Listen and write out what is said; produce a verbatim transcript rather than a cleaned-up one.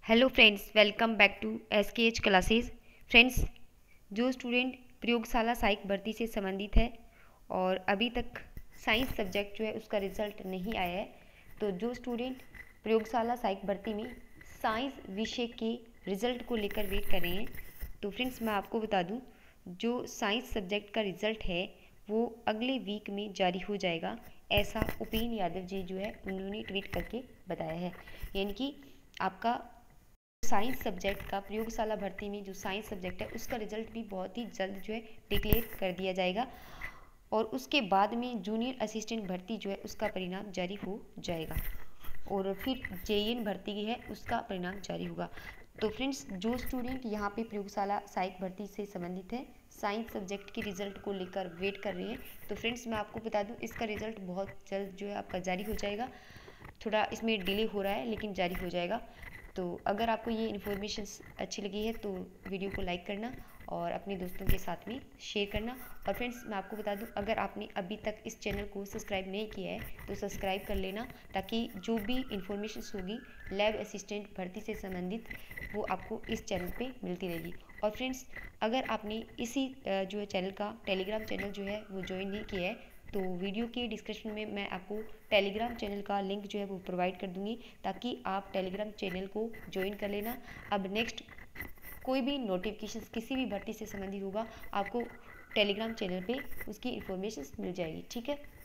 Hello friends, welcome back to S K H classes. Friends, जो student प्रयोगशाला सहायक भर्ती से संबंधित है और अभी तक साइंस सब्जेक्ट जो है उसका रिजल्ट नहीं आया है, तो जो स्टूडेंट प्रयोगशाला सहायक भर्ती में साइंस विषय के रिजल्ट को लेकर वेट कर रहे हैं, तो फ्रेंड्स मैं आपको बता दूं, जो साइंस सब्जेक्ट का रिजल्ट है वो अगले वीक में जारी हो जाएगा। ऐसा उपेन यादव जी जो है उन्होंने ट्वीट करके बताया है। यानी कि आपका साइंस सब्जेक्ट का प्रयोगशाला भर्ती में जो साइंस सब्जेक्ट है उसका रिजल्ट भी बहुत ही जल्द जो है डिक्लेयर कर दिया जाएगा और उसके बाद में जूनियर असिस्टेंट भर्ती जो है उसका परिणाम जारी हो जाएगा और फिर जेईएन भर्ती की है उसका परिणाम जारी होगा। तो फ्रेंड्स, जो स्टूडेंट यहाँ पे प्रयोगशाला सहायक भर्ती से संबंधित है, साइंस सब्जेक्ट के रिजल्ट को लेकर वेट कर रहे हैं, तो फ्रेंड्स मैं आपको बता दूँ इसका रिजल्ट बहुत जल्द जो है आपका जारी हो जाएगा। थोड़ा इसमें डिले हो रहा है लेकिन जारी हो जाएगा। तो अगर आपको ये इन्फॉर्मेशन अच्छी लगी है तो वीडियो को लाइक करना और अपने दोस्तों के साथ में शेयर करना। और फ्रेंड्स मैं आपको बता दूं, अगर आपने अभी तक इस चैनल को सब्सक्राइब नहीं किया है तो सब्सक्राइब कर लेना, ताकि जो भी इन्फॉर्मेशन होगी लैब असिस्टेंट भर्ती से संबंधित वो आपको इस चैनल पे मिलती रहेगी। और फ्रेंड्स, अगर आपने इसी जो है चैनल का टेलीग्राम चैनल जो है वो ज्वाइन नहीं किया है तो वीडियो के डिस्क्रिप्शन में मैं आपको टेलीग्राम चैनल का लिंक जो है वो प्रोवाइड कर दूंगी, ताकि आप टेलीग्राम चैनल को ज्वाइन कर लेना। अब नेक्स्ट कोई भी नोटिफिकेशन किसी भी भर्ती से संबंधित होगा आपको टेलीग्राम चैनल पे उसकी इन्फॉर्मेशन मिल जाएगी। ठीक है।